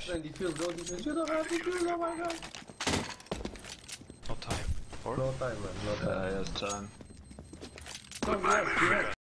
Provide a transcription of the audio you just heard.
and defuse, go defuse. You don't have defuse, oh my god. No time. Or? No time, man, no time. Jest time. Come, yes, yes.